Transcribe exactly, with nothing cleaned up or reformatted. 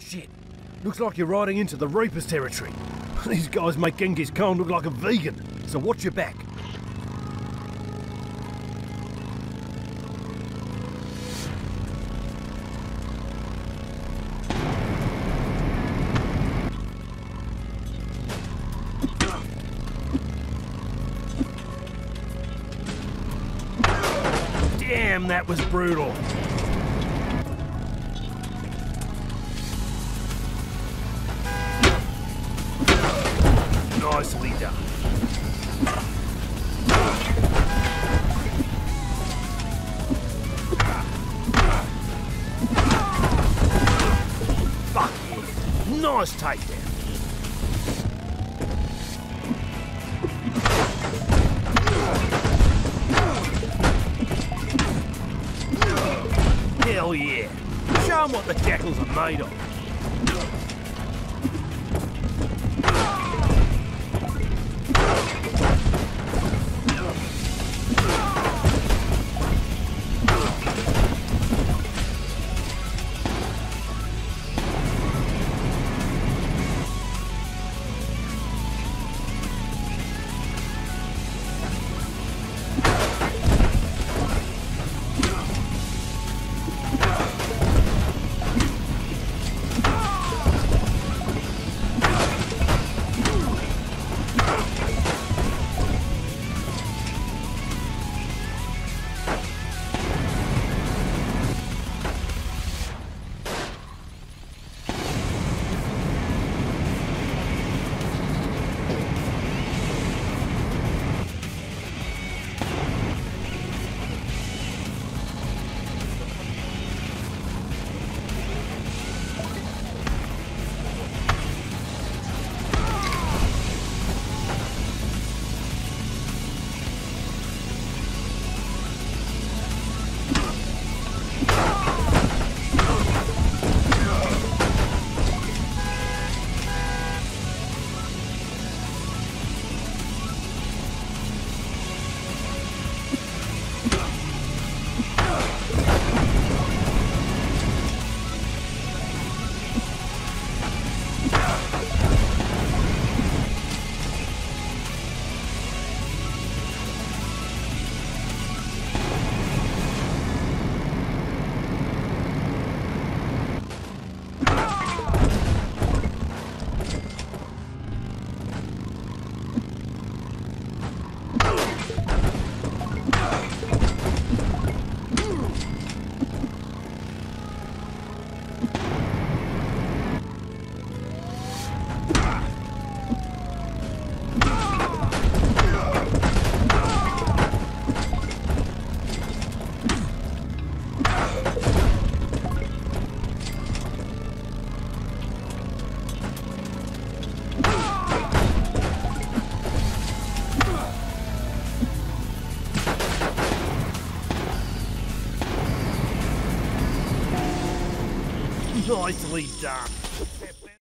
Shit. Looks like you're riding into the Reaper's territory. These guys make Genghis Khan look like a vegan, so watch your back. Damn, that was brutal. Nicely done. Fuck yeah. Nice takedown. Hell yeah. Show 'em what the jackals are made of. Nicely done.